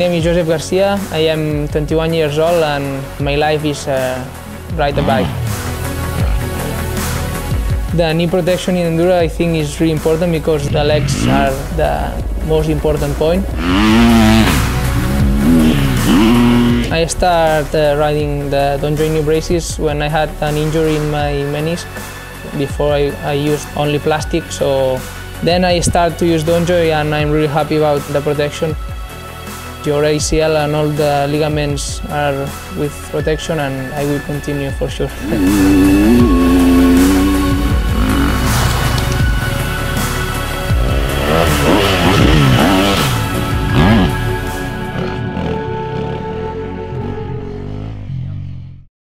name is Josep Garcia. I am 21 years old and my life is ride a bike. The knee protection in enduro I think is really important because the legs are the most important point. I started riding the DonJoy new braces when I had an injury in my meniscus. Before I used only plastic, so then I started to use DonJoy and I'm really happy about the protection. Your ACL and all the ligaments are with protection and I will continue for sure.